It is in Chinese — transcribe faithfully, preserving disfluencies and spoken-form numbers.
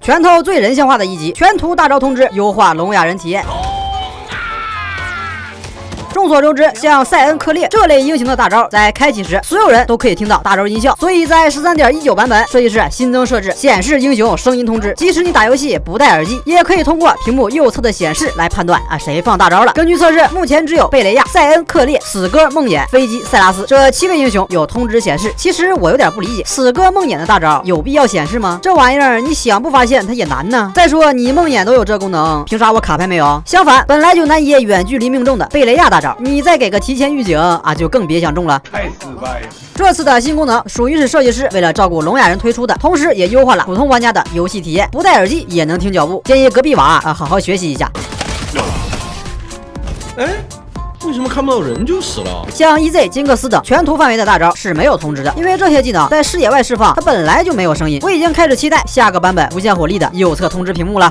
拳头最人性化的一集，全图大招通知，优化聋哑人体验。 众所周知，像塞恩克烈这类英雄的大招，在开启时，所有人都可以听到大招音效。所以在 十三点一九 版本，设计师新增设置显示英雄声音通知，即使你打游戏不戴耳机，也可以通过屏幕右侧的显示来判断啊谁放大招了。根据测试，目前只有贝雷亚、塞恩克烈、死歌梦魇、飞机塞拉斯这七位英雄有通知显示。其实我有点不理解，死歌梦魇的大招有必要显示吗？这玩意儿你想不发现它也难呢。再说你梦魇都有这功能，凭啥我卡牌没有？相反，本来就难以远距离命中的贝雷亚大招，你再给个提前预警啊，就更别想中了。 太失败了。 这次的新功能属于是设计师为了照顾聋哑人推出的，同时也优化了普通玩家的游戏体验，不戴耳机也能听脚步。建议隔壁娃啊好好学习一下。 哎。 为什么看不到人就死了？ 像 E Z、金克斯等全图范围的大招是没有通知的，因为这些技能在视野外释放，它本来就没有声音。我已经开始期待下个版本无限火力的右侧通知屏幕了。